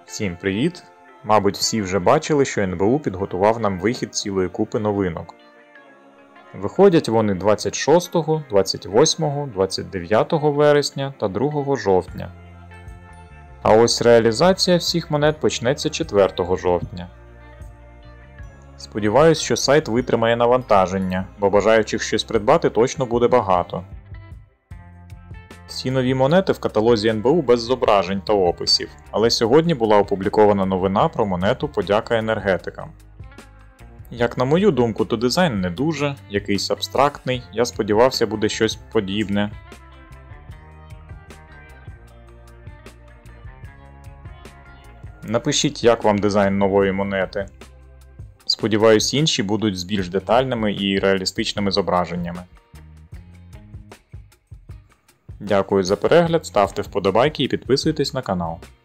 Всім привіт! Мабуть, всі вже бачили, що НБУ підготував нам вихід цілої купи новинок. Виходять вони 26, 28, 29 вересня та 2 жовтня. А ось реалізація всіх монет почнеться 4 жовтня. Сподіваюсь, що сайт витримає навантаження, бо бажаючих щось придбати точно буде багато. Всі нові монети в каталозі НБУ без зображень та описів, але сьогодні була опублікована новина про монету «Подяка енергетикам». Як на мою думку, то дизайн не дуже, якийсь абстрактний, я сподівався буде щось подібне. Напишіть, як вам дизайн нової монети. Сподіваюсь, інші будуть з більш детальними і реалістичними зображеннями. Дякую за перегляд, ставте вподобайки і підписуйтесь на канал.